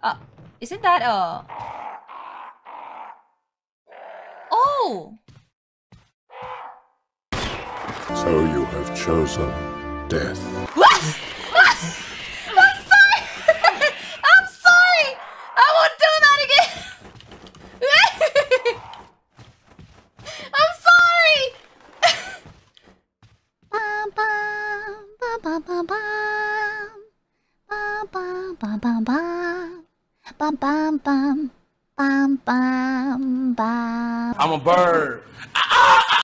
Isn't that a... Oh! So you have chosen death. What? I'm sorry! I'm sorry! I won't do that again! I'm sorry! Bum, bum, bum, bum, bum, bum. Bum, bum, bum, bum, bum. Bum, bum, bum. Bum, bum, bum. I'm a bird.